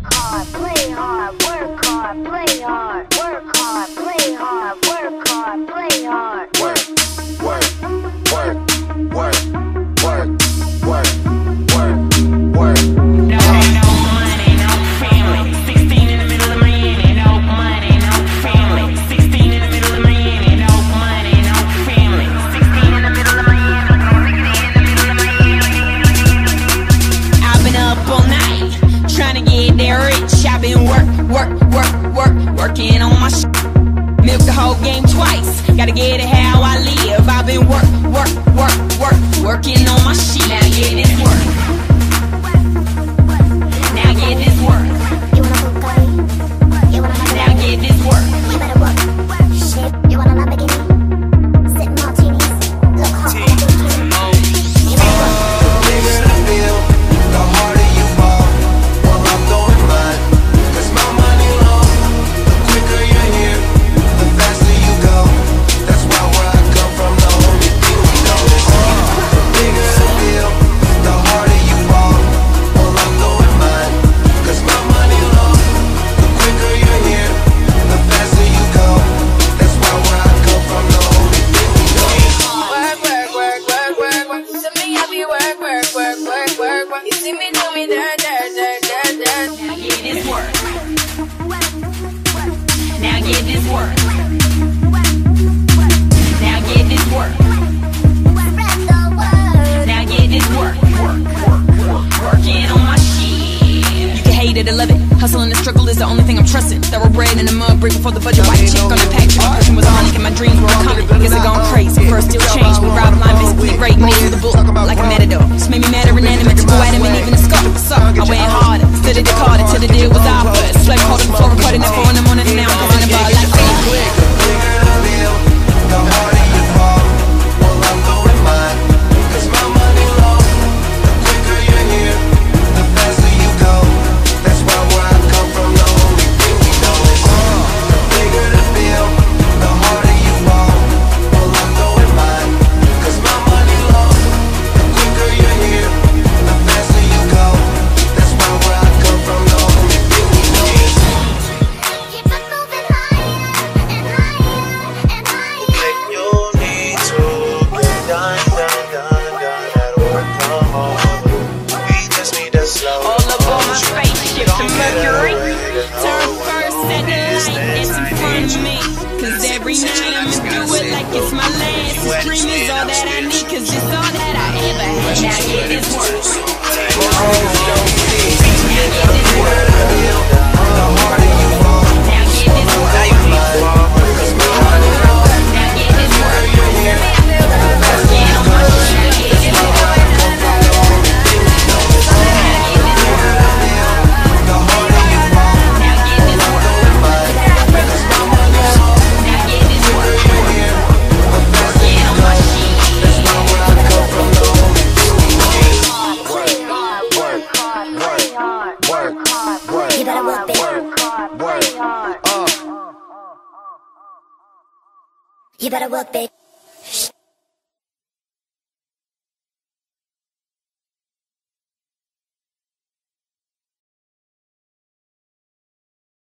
work hard, play hard, work hard, play hard, work hard, play hard, work hard, play hard. Work, work, work, work, work, work, work, work. No money, no family. 16 in the middle of Miami, no money, no family. 16 in the middle of Miami, no money, no family. 16 in the middle of Miami, I've been up all night, trying to get that rich. I've been working on my shit. Milk the whole game twice, gotta get it how I live. I've been working on my shit. Now get this work. Now get this work. Now get this work. You better work. Shit, you want a Lamborghini? Sip martinis, look hot. You better work. The bigger the bill, the harder you fall. Well, I'm doing mine, 'cause my money long. The quicker you're here, the faster you go. That's why where I come from, the only thing we know is the bigger the bill, the harder you fall. Well, I'm doing mine, 'cause my money long. The quicker you're here, the faster you go. That's why where I come from, the only thing we know is Work, work, work, work, work, work. To me, I be work, work, work, work, work, work. You see me do me dirt, dirt, dirt, dirt, dirt. Now get this work. Now get this work. Now get this work. Now get this work. Working on my shit. You can hate it or love it. Hustle and the struggle is the only thing I'm trusting. Thoroughbred in the mud, break before the budget. White chick on the pack. My pushing was on, and my dreams were coming. Guess I gone crazy. First still change. We ride blind, basically great. Made in the book like a matador. Just made me mad or inanimate to go at him and even a scar. So I went harder, studied the card until the deal was offered. Slave called on the floor, recording at 4 in the morning, and now I'm in the bar like the bigger the bill, the harder you fall. Well, I'm doing mine, 'cause my money long. The quicker you're here, the faster you go. That's why where I come from, the only thing we know is the bigger the bill, the harder you fall. Well, I'm doing mine, 'cause my money long. The quicker you're here, the faster you go. That's why where I come from, the only thing we know is Keep it moving higher and higher and higher. you need to get done. That work come over. We just need to slow. all up on my spaceship to Mercury. Turn first at the light that's in front of me. 'Cause every night I'ma do it like it's my last. This dream is all that I need, 'cause it's all that I ever had. Now get this work. Now get this work. Now get this work. Now get this work. Working on my shit. Now get this work. You better work, baby. You better work, baby.